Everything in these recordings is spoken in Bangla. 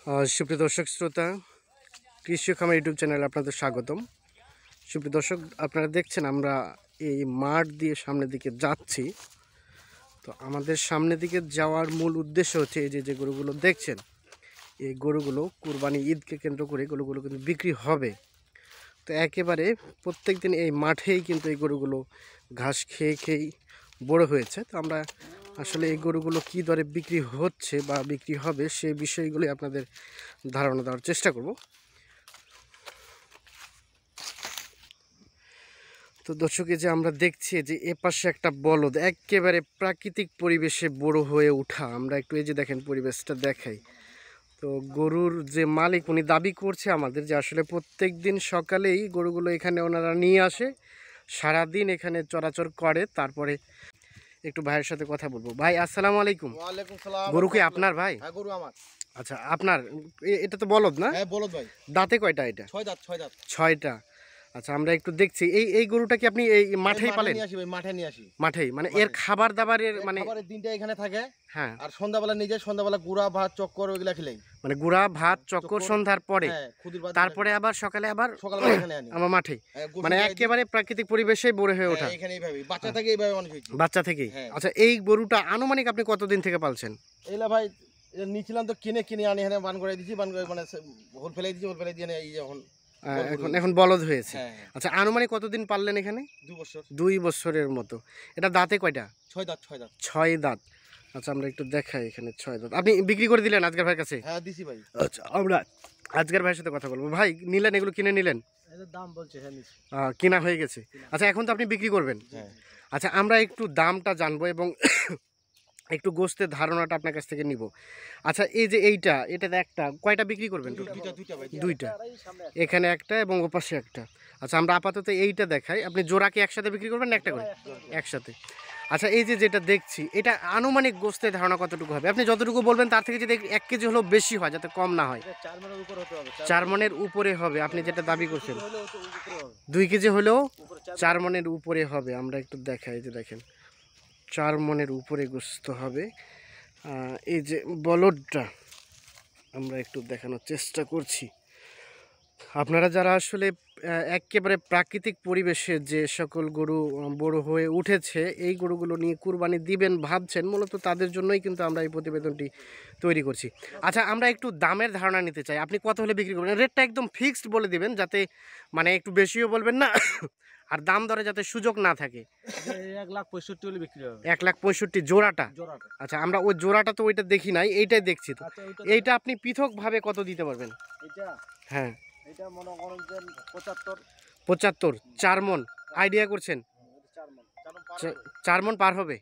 সুপ্রিয় দর্শক শ্রোতা, কৃষি খামার ইউটিউব চ্যানেলে আপনাদের স্বাগতম। সুপ্রিয় দর্শক, আপনারা দেখছেন আমরা এই মাঠ দিয়ে সামনের দিকে যাচ্ছি। তো আমাদের সামনের দিকে যাওয়ার মূল উদ্দেশ্য হচ্ছে এই যে গরুগুলো দেখছেন, এই গরুগুলো কুরবানি ঈদকে কেন্দ্র করে গরুগুলো কিন্তু বিক্রি হবে। তো একেবারে প্রত্যেক দিন এই মাঠেই কিন্তু এই গরুগুলো ঘাস খেয়ে খেয়েই বড় হয়েছে। তো আমরা আসলে এই গরুগুলো কী দরে বিক্রি হচ্ছে বা বিক্রি হবে সেই বিষয়গুলি আপনাদের ধারণা দেওয়ার চেষ্টা করব। তো দর্শক, যে আমরা দেখছি যে এ পাশে একটা বলদ একেবারে প্রাকৃতিক পরিবেশে বড় হয়ে ওঠা। আমরা একটু এই যে দেখেন পরিবেশটা দেখাই। তো গরুর যে মালিক উনি দাবি করছে আমাদের যে আসলে প্রত্যেক দিন সকালেই গরুগুলো এখানে ওনারা নিয়ে আসে, সারাদিন এখানে চরাচর করে। তারপরে একটু ভাইয়ের সাথে কথা বলবো। ভাই আসসালামু আলাইকুম। ওয়ালাইকুম সালাম। গরু কি আপনার ভাই? হ্যাঁ, গরু আমার। আচ্ছা, আপনার এটা তো বলদ না? হ্যাঁ, বলদ ভাই। দাঁতে কয়টা এটা? 6 দাঁত, 6 দাঁত। 6টা। আচ্ছা, আমরা একটু দেখছি এই গরুটা কি আপনি এই মাঠেই পালেন? নিয়ে আসি ভাই, মাঠে নিয়ে আসি। মাঠেই মানে এর খাবার দাবারের মানে খাবারের দিনটা এখানে থাকে। হ্যাঁ, আর সন্ধ্যাবেলা নিজে সন্ধ্যাবেলা গুড়া ভাত চক্কর ওইগুলা খেলেই। মানে গুড়া ভাত চক্কর সন্ধ্যার পরে। হ্যাঁ, খুদির ভাত। তারপরে আবার সকালে আবার সকালবেলা এখানে আনি। আমার মাঠে গোসল মানে করে একেবারে প্রাকৃতিক পরিবেশেই বড় হয়ে ওঠা। হ্যাঁ, এখানে এইভাবে বাচ্চা থেকে এইভাবে মানুষ হয়েছে। বাচ্চা থেকেই। হ্যাঁ। আচ্ছা, এই গরুটা আনুমানিক আপনি কতদিন থেকে পালছেন? এইলা ভাই নিছিলাম তো কিনে আনি এখানে বান করে দিয়েছি, বান করে মানে হোল ফেলে দিয়েছি, হোল ফেলে দিয়ে এই যখন এখন বলদ হয়েছে। হ্যাঁ। আচ্ছা, আনুমানিক কতদিন পাললেন এখানে? 2 বছর। 2 বছরের মতো। এটা দাঁতে কয়টা? 6 দাঁত, 6 দাঁত। 6 দাঁত। আচ্ছা, আমরা একটু দেখাই এখানে 6 দাঁত। আপনি বিক্রি করে দিলেন আজকের ভাইয়ের কাছে? হ্যাঁ, দিছি ভাই। আচ্ছা, আমরা আজকের ভাইয়ের সাথে কথা বলবো। ভাই নিলেন, এগুলো কিনে নিলেন? এর দাম বলছে, হ্যাঁ নিছি। কিনা হয়ে গেছে। আচ্ছা, এখন তো আপনি বিক্রি করবেন। হ্যাঁ। আচ্ছা, আমরা একটু দামটা জানবো এবং একটু গোস্তের ধারণাটা আপনার কাছ থেকে নিব। আচ্ছা, এই যে এটাতে একটা কয়টা বিক্রি করবেন? দুইটা ভাই। 2টা। এখানে একটা এবং ওপাশে একটা। আচ্ছা, আমরা আপাতত এইটা দেখাই। আপনি জোড়া কি একসাথে বিক্রি করবেন না একটা করে? একসাথে। আচ্ছা, এই যেটা দেখছি এটা আনুমানিক গোস্তের ধারণা কতটুকু হবে? আপনি যতটুকু বলবেন তার থেকে যদি 1 কেজি হলেও বেশি হয়, যাতে কম না হয়। 4 মনের উপর হতে হবে। 4 মনের উপরে হবে আপনি যেটা দাবি করছেন। 2 কেজি হলেও 4 মনের উপরে হবে। আমরা একটু দেখাই, যে দেখেন 4 মনের উপরে গোস্ত হবে। এই যে বলদটা আমরা একটু দেখানোর চেষ্টা করছি। আপনারা যারা আসলে একেবারে প্রাকৃতিক পরিবেশে যে সকল গরু বড় হয়ে উঠেছে, এই গরুগুলো নিয়ে কুরবানি দিবেন ভাবছেন, মূলত তাদের জন্যই কিন্তু আমরা এই প্রতিবেদনটি তৈরি করছি। আচ্ছা, আমরা একটু দামের ধারণা নিতে চাই। আপনি কত হলে বিক্রি করবেন? রেটটা একদম ফিক্সড বলে দিবেন, যাতে মানে একটু বেশিও বলবেন না আর দাম দরে যাতে সুযোগ না থাকে। 1,65,000 হলে বিক্রি হবে। 1,65,000 জোড়াটা? জোড়াটা। আচ্ছা, আমরা ওই জোড়াটা তো ওইটা দেখি নাই, এইটাই দেখছি। তো আচ্ছা, এইটা আপনি পৃথকভাবে কত দিতে পারবেন? এটা হ্যাঁ, এটা মনে করেন যে 75। 75। 4 মন আইডিয়া করছেন? 4 মণ। 4 মন পার হবে।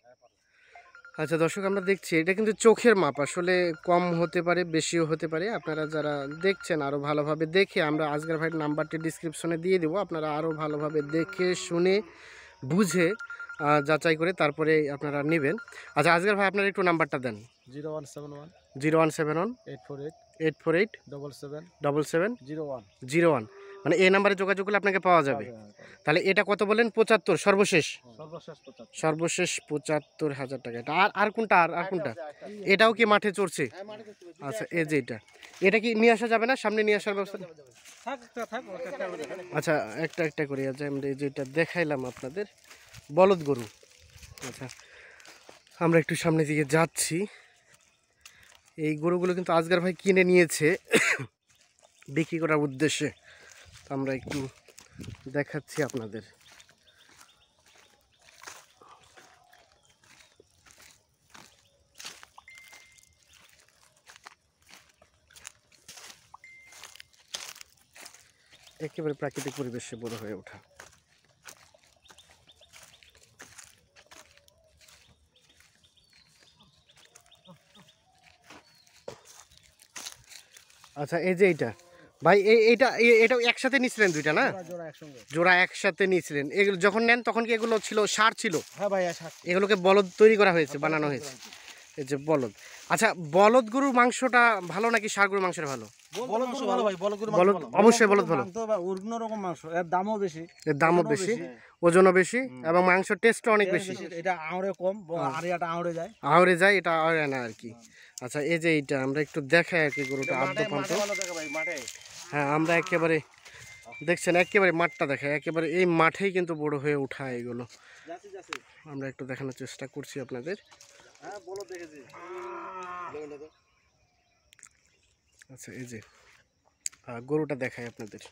আচ্ছা দর্শক, আমরা দেখছি এটা কিন্তু চোখের মাপ, আসলে কম হতে পারে বেশিও হতে পারে। আপনারা যারা দেখছেন আরও ভালোভাবে দেখে, আমরা আজকের ভাইয়ের নাম্বারটি ডিসক্রিপশনে দিয়ে দেবো, আপনারা আরও ভালোভাবে দেখে শুনে বুঝে যাচাই করে তারপরে আপনারা নেবেন। আচ্ছা, আজকের ভাই আপনার একটু নাম্বারটা দেন। 0171 0171 848 848 77 77 01 01। মানে এই নাম্বারে যোগাযোগ করলে আপনাকে পাওয়া যাবে। তাহলে এটা কত বলেন? 75 সর্বশেষ? সর্বশেষ 75। সর্বশেষ 75,000 টাকা। এটা আর কোনটা? আর কোনটা? এটাও কি মাঠে চড়ছে? আচ্ছা, এই যে এটা কি নিয়ে আসা যাবে না? সামনে নিয়ে আসার ব্যবস্থা? আচ্ছা, একটা একটা করে আছে। আমরা এই যেটা দেখাইলাম আপনাদের বলদ গরু। আচ্ছা, আমরা একটু সামনের দিকে যাচ্ছি। এই গরুগুলো কিন্তু আজগার ভাই কিনে নিয়েছে বিক্রি করার উদ্দেশ্যে। আমরা একটু দেখাচ্ছি আপনাদের। একেবারে প্রাকৃতিক পরিবেশে বড় হয়ে ওঠা। আচ্ছা, এই যে এইটা ভাই, এটাও একসাথে নিয়েছিলেন 2টা না? জোড়া একসাথে নিয়েছিলেন। এগুলো যখন নেন তখন কি এগুলো ছিল সার ছিল? হ্যাঁ ভাই, সার। এগুলোকে বলদ তৈরি করা হয়েছে, বানানো হয়েছে। এই যে বলদ। আচ্ছা, বলদ গরুর মাংসটা ভালো নাকি ষাঁড় গরুর মাংসটা ভালো? বলদ মাংস ভালো ভাই, বলদ গরুর মাংস বলদ ভালো। অবশ্যই বলদ ভালো, অন্যরকম মাংস, এর দামও বেশি, এর দামও বেশি, ওজনও বেশি এবং মাংসের টেস্টও অনেক বেশি। এটা আঁড়ে কম, আড়িয়াটা আঁড়ে যায়, আহরে যায়, এটা আহরে না আর কি। আচ্ছা, এই যে এইটা আমরা একটু দেখাই আর কি গরুটা আদ্য মাঠে পান্ত। ভালো থাকে ভাই, মাঠে। হ্যাঁ, আমরা একেবারে দেখছেন একেবারে মাঠটা দেখায়, একেবারে এই মাঠেই কিন্তু বড় হয়ে ওঠায় এগুলো। আমরা একটু দেখানোর চেষ্টা করছি আপনাদের। হ্যাঁ বলো দেখেছি। আচ্ছা, এই যে গরুটা দেখায় আপনাদের,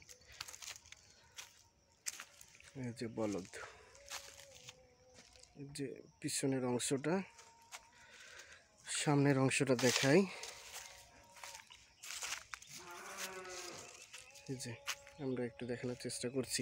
এই যে বলদ, এই যে পিছনের অংশটা, সামনের অংশটা দেখাই। এই যে আমরা একটু দেখানোর চেষ্টা করছি।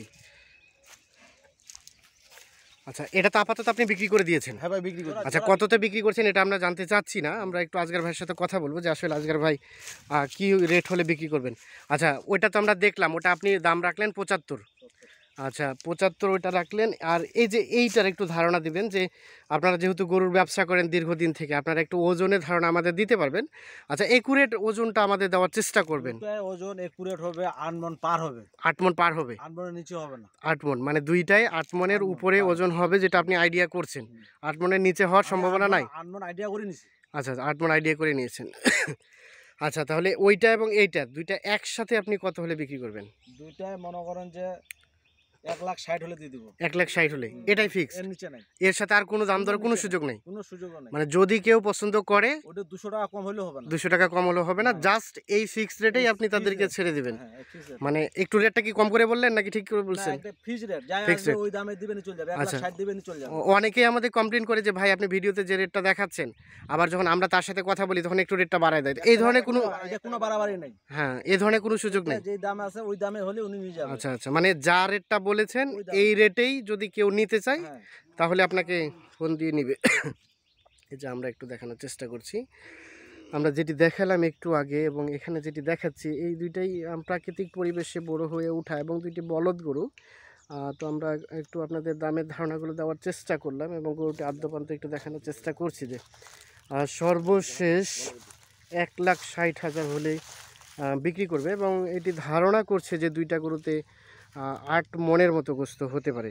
আচ্ছা, এটা তো আপাতত আপনি বিক্রি করে দিয়েছেন। হ্যাঁ ভাই, বিক্রি করি। আচ্ছা, কততে বিক্রি করছেন এটা আমরা জানতে চাচ্ছি না, আমরা একটু আজগার ভাইয়ের সাথে কথা বলবো যে আসলে আজগার ভাই কি রেট হলে বিক্রি করবেন। আচ্ছা, ওইটা তো আমরা দেখলাম, ওটা আপনি দাম রাখলেন 75। আচ্ছা, 75 ওইটা রাখলেন। আর এই যে এইটার একটু ধারণা দিবেন যে আপনারা যেহেতু গরুর ব্যবসা করেন দীর্ঘদিন থেকে, আপনারা একটু ওজনের ধারণা আমাদের দিতে পারবেন। আচ্ছা, একুরেট ওজনটা আমাদের দেওয়ার চেষ্টা করবেন। ওজন একুরেট হবে, 8 মণ পার হবে, 8 মণ পার হবে, 8 মণের নিচে হবে না। 8 মণ মানে দুইটাই 8 মণের উপরে ওজন হবে, যেটা আপনি আইডিয়া করছেন। 8 মণের নিচে হওয়ার সম্ভাবনা নাই। 8 মণ আইডিয়া করে নিছি। আচ্ছা, 8 মণ আইডিয়া করে নিয়েছেন। আচ্ছা, তাহলে ওইটা এবং এইটা দুইটা একসাথে আপনি কত হলে বিক্রি করবেন? দুইটাই মনে করেন যে 1,60,000 হলে দিয়ে দিব। 1,60,000 হলে এটাই ফিক্স, এর নিচে নাই, এর সাথে আর কোনো দাম দরের কোনো সুযোগ নেই? কোনো সুযোগ নাই। মানে যদি কেউ পছন্দ করে ওটা 200 টাকা কম হলেও হবে না, 200 টাকা কম হলেও হবে না, জাস্ট এই ফিক্সড রেটেই আপনি তাদেরকে ছেড়ে দিবেন। হ্যাঁ ফিক্স রেট। মানে একটু রেটটা কি কম করে বললেন নাকি ঠিক করে না বলছেন? একটা ফিক্স রেট, যাই Fixed আসবে rate। ওই দামে দিবেনই চলে যাবে, আচ্ছা। 1,60,000 দিবেনই চলে যাবে। অনেকেই আমাদের কমপ্লেন করে যে ভাই আপনি ভিডিওতে যে রেটটা দেখাচ্ছেন, আবার যখন আমরা তার সাথে কথা বলি তখন একটু রেটটা বাড়ায় দেয়। এই ধরনের কোনো, এটা কোনো বাড়াবাড়ি নাই, হ্যাঁ, এই ধরনের কোনো সুযোগ নেই। যে দাম আছে ওই দামে হলে উনি নিয়ে যাবে। আচ্ছা আচ্ছা, মানে যা রেটটা বলেছেন ওই দাম। এই রেটেই যদি কেউ নিতে চায় হ্যাঁ তাহলে আপনাকে ফোন দিয়ে নিবে। এই যে আমরা একটু দেখানোর চেষ্টা করছি, আমরা যেটি দেখালাম একটু আগে এবং এখানে যেটি দেখাচ্ছি, এই দুইটাই প্রাকৃতিক পরিবেশে বড় হয়ে ওঠা এবং দুইটি বলদ গরু। তো আমরা একটু আপনাদের দামের ধারণাগুলো দেওয়ার চেষ্টা করলাম এবং গরুটি আদ্যপান্ত একটু দেখানোর চেষ্টা করছি যে সর্বশেষ 1,60,000 হলে বিক্রি করবে এবং এটি ধারণা করছে যে দুইটা গরুতে 8 মণের মতো গোস্ত হতে পারে।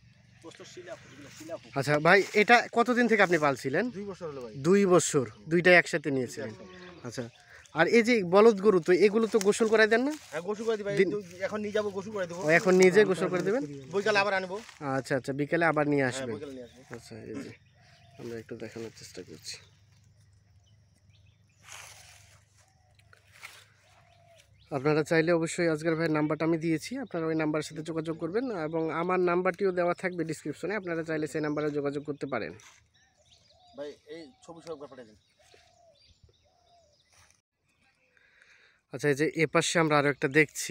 আচ্ছা ভাই, এটা কতদিন থেকে আপনি পালছিলেন? 2 বছর হলো ভাই। 2 বছর, দুইটাই একসাথে নিয়েছিলেন। আচ্ছা, আর এই যে বলদ গরু, তো এগুলো তো গোসল করাই দেন না? হ্যাঁ, গোসল করে দিই ভাই। এখন নিয়ে যাবো, গোসল করে দেবো। ও, এখন নিজে গোসল করে দেবেন? বৈকালে আবার আনবো। আচ্ছা আচ্ছা, বিকেলে আবার নিয়ে হ্যাঁ, আসবেন। বৈকালে নিয়ে আসবো। আচ্ছা, এই যে আমরা একটু দেখানোর চেষ্টা করছি। আপনারা চাইলে অবশ্যই আজকের ভাইয়ের নাম্বারটা আমি দিয়েছি, আপনারা ওই নাম্বারের সাথে যোগাযোগ করবেন এবং আমার নাম্বারটিও দেওয়া থাকবে ডিসক্রিপশনে, আপনারা চাইলে সেই নাম্বারে যোগাযোগ করতে পারেন। ভাই এই ছবি সব পাঠিয়ে দিন। আচ্ছা, এই যে এপাশে আমরা আরও একটা দেখছি,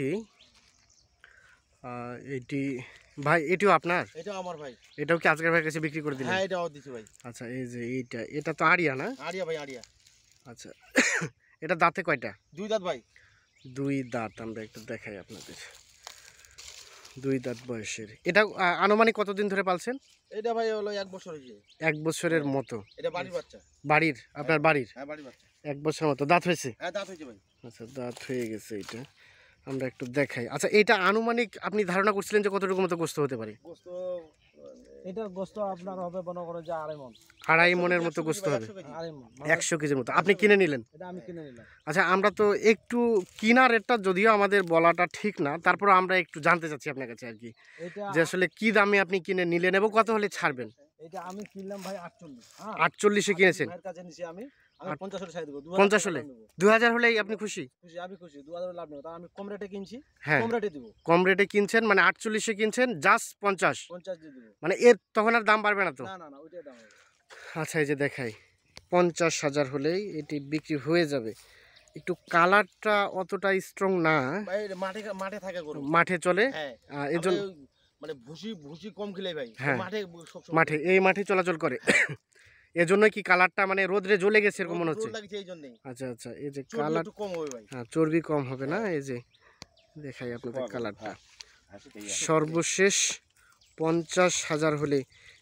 এইটি ভাই এটিও আপনার? এটা আমার ভাই। এটাও কি আজকের ভাইয়ের কাছে বিক্রি করে দিলেন? হ্যাঁ, এটাও দিছি ভাই। আচ্ছা, এই যে এটা তো আড়িয়া না? আড়িয়া ভাই, আড়িয়া। আচ্ছা, এটা দাঁতে কয়টা? 2 দাঁত ভাই। 2 দাঁত, আমরা একটু দেখাই আপনাদের। 2 দাঁত বয়সের। এটা আনুমানিক কতদিন ধরে পালছেন? এটা ভাই হলো 1 বছর হয়েছে। 1 বছরের মতো? এটা বাড়ির বাচ্চা। বাড়ির, আপনার বাড়ির? হ্যাঁ, বাড়ির বাচ্চা। 1 বছরের মতো দাঁত হয়েছে? হ্যাঁ, দাঁত হয়েছে ভাই। আচ্ছা, দাঁত হয়ে গেছে এটা, আমরা একটু দেখাই। আচ্ছা, এটা আনুমানিক আপনি ধারণা করছিলেন যে কতটুকু মতো গোস্ত হতে পারে? গোস্ত এটার গোস্ত আপনার হবে মনে করেন যে 2.5 মণ। 2.5 মণের মতো গোস্ত হবে, 2.5 মণ 100 কেজির মতো। আপনি কিনে নিলেন? এটা আমি কিনে নিলাম। আচ্ছা, আমরা তো একটু কিনা রেটটা যদিও আমাদের বলাটা ঠিক না, তারপর আমরা একটু জানতে চাচ্ছি আপনার কাছে আর কি, এটা যে আসলে কি দামে আপনি কিনে নিলেন এবং কত হলে ছাড়বেন? এটা আমি কিনলাম ভাই 48। হ্যাঁ 48-এ কিনেছেন? ভাইয়ের কাছে নিছি আমি 50 হলে ছাই দেব। 50 হলে? 2000 হলেই আপনি খুশি? খুশি, আমি খুশি। 2000 লাভ নেব, তাই আমি কম রেটে কিনছি, হ্যাঁ, কম রেটে দিব। কম রেটে কিনছেন মানে 48-এ কিনছেন, জাস্ট 50? 50 দিয়ে দিব। মানে এর তখন আর দাম বাড়বে না তো? না না না, ওইটাই দাম হবে। আচ্ছা, এই যে দেখাই, 50,000 হলেই এটি বিক্রি হয়ে যাবে। একটু কালারটা অতটা স্ট্রং না, ভাই মাঠে মাঠে থাকে গরু। মাঠে চলে। হ্যাঁ, এই জন্য মানে ভুসি ভুসি কম খেলে ভাই। হ্যাঁ, মাঠে সব সময় মাঠে, এই মাঠে চলাচল করে। এজন্য কি কালারটা মানে রোদ্রে জ্বলে গেছে এরকম মনে হচ্ছে? রোদ লাগছে এই জন্যই। আচ্ছা আচ্ছা, এই যে চর্বি কালার, একটু কম হবে ভাই। হ্যাঁ, চর্বি কম হবে না। এই যে দেখাই আপনাদের কালারটা, সর্বশেষ 50,000 হলে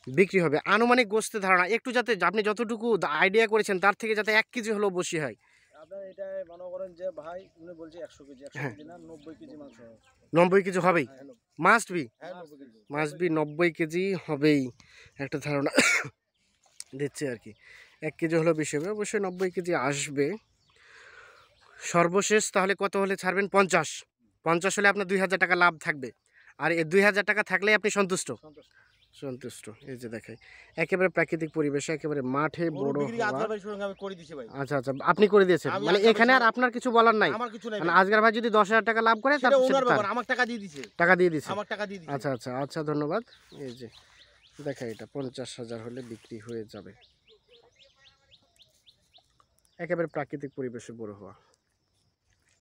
বিক্রি হবে। আনুমানিক গোস্তের ধারণা একটু, যাতে আপনি যতটুকু আইডিয়া করেছেন তার থেকে যাতে 1 কেজি হলেও বেশি হয়। আপনার এটা মনে করেন যে ভাই উনি বলছে 100 কেজি, 100 হ্যাঁ। কেজি না 90 কেজি মাংস হবে। 90 কেজি হবেই, হ্যাঁ, মাস্ট বি, হ্যাঁ 90 কেজি। মাস্ট বি 90 কেজি হবেই, একটা ধারণা দিচ্ছে আর কি। 1 কেজি হলেও বেশি হবে, অবশ্যই 90 কেজি আসবে। সর্বশেষ তাহলে কত হলে ছাড়বেন? 50। 50 হলে আপনার 2000 টাকা লাভ থাকবে, আর এই 2000 টাকা থাকলেই আপনি সন্তুষ্ট। সন্তুষ্ট। সন্তুষ্ট। এই যে দেখাই, একেবারে প্রাকৃতিক পরিবেশে, একেবারে মাঠে গরু বড় বিক্রি হওয়া। আজকের ভাই সঙ্গে আমি করে দিছি ভাই। আচ্ছা আচ্ছা, আপনি করে দিয়েছেন, আমি মানে আজকের এখানে আর ভাই আপনার কিছু বলার নাই। আমার কিছু নাই মানে ভাই। আজকের ভাই যদি 10,000 টাকা লাভ করে সেটা তারপর ওনার সেটা ব্যাপার, তার। আমার টাকা দিয়ে দিছে। টাকা দিয়ে দিছে। আমার টাকা দিয়ে দিছে। আচ্ছা আচ্ছা আচ্ছা, ধন্যবাদ। এই যে দেখা, এটা 50,000 হলে বিক্রি হয়ে যাবে। একেবারে প্রাকৃতিক পরিবেশে বড় হওয়া।